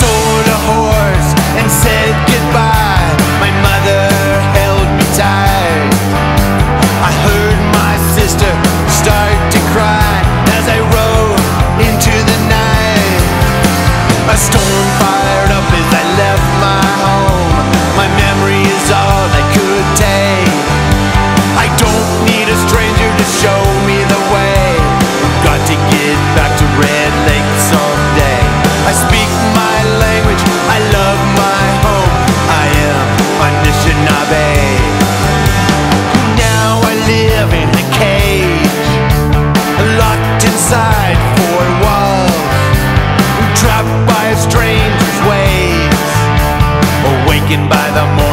sold a horse and said goodbye. My mother held me tight. I heard my sister start to cry as I rode into the night. A storm fired up as I left my home. My memory is all I could take. I don't need a stranger to show me the way. Got to get back to Red Lake someday. I speak my language, I love my home. I am Anishinaabe. Now I live in a cage, locked inside four walls, trapped by a stranger's ways, awakened by the morning.